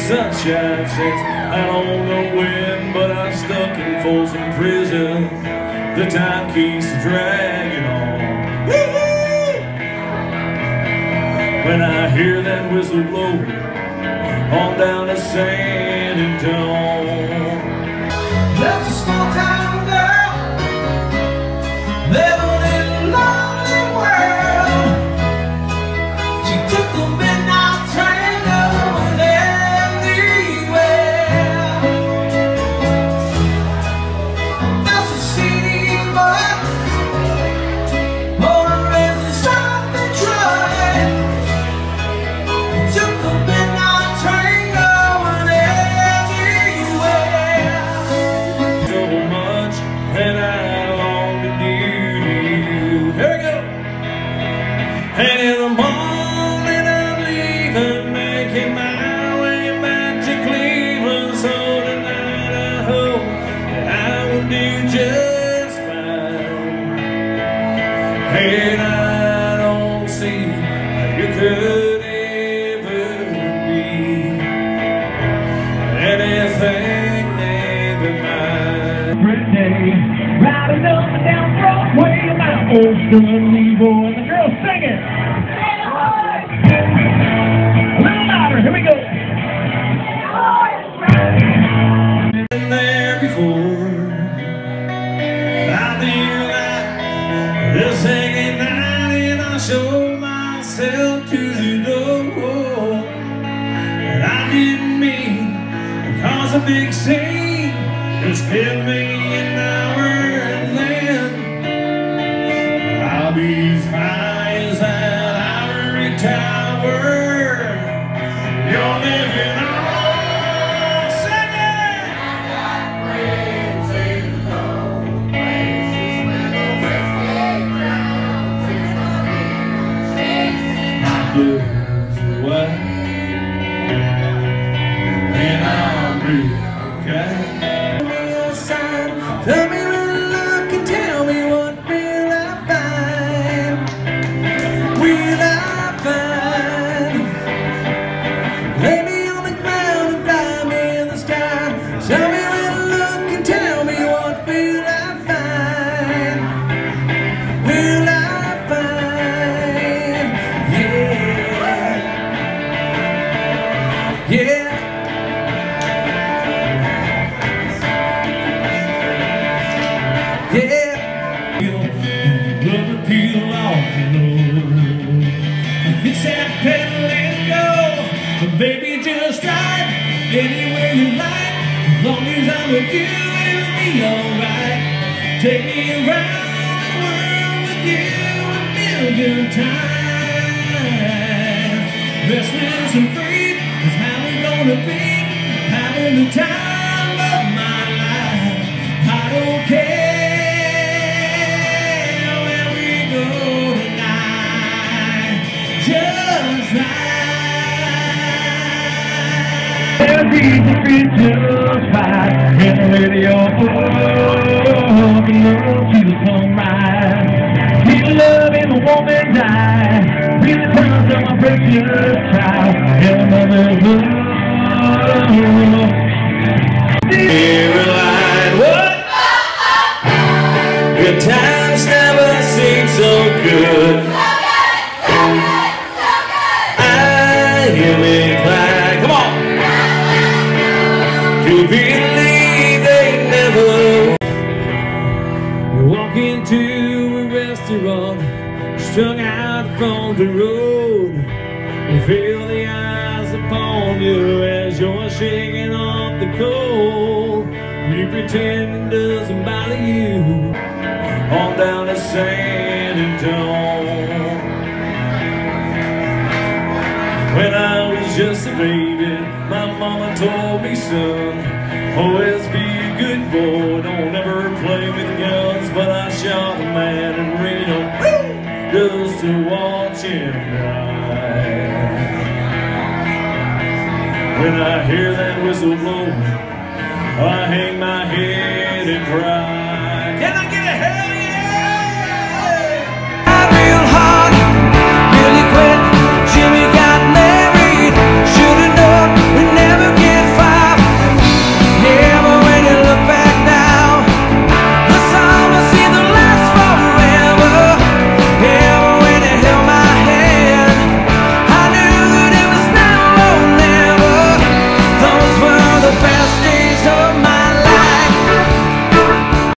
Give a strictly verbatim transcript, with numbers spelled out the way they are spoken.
sunshine since I don't know when, but I'm stuck in Folsom Prison. The time keeps dragging on. Woo-hoo! When I hear that whistle blow on down to San Antonio. That's a small town girl living in a lonely world. She took the midnight train going everywhere. That's a city boy, motor is a Southern Troy. Took the midnight train going everywhere. So much and I long to do to you. Here we go. And in the morning I'm leaving, making my way back to Cleveland. So tonight I hope that I will do just fine. And I don't see how you could ever be anything but mine. Every day, riding up and down Broadway, my old Sterling boy and the girls singing. A little louder, here we go. Been there before. I feel like this hanging night and I show myself to the door. And I didn't mean because a big scene just hit me an hour and then I'll be as high as that ivory tower. You're living on. What? And I'll be okay. Tell me when to look and tell me what will I find? Will I find? Lay me on the ground and fly me in the sky. Tell me when to look and tell me what will I find? Will I find? Yeah. Yeah. Yeah. Rubber peel off the road. It's that pedal and go. But baby, just drive anywhere you like. As long as I'm with you, it'll be alright. Take me around the world with you a million times. Restless and free is how we're gonna be, having the time of my life. I don't care where we go tonight, just right. Every beat just fine. And the radio, oh, the love to the sunrise. Feel love in the woman die. Feel the times of my precious child. And another love. Caroline, what? Good times never seem so good. I hear me cry. Come on. To believe they never. You walk into a restaurant, strung out from the road. You feel the eyes upon you as you're shaking off the cold. You pretend it doesn't bother you. On down to San Antonio. When I was just a baby, my mama told me, son, always be a good boy, don't ever play with guns. But I shot a man in Reno just to watch him die. When I hear that whistle blow, I hang my head and cry.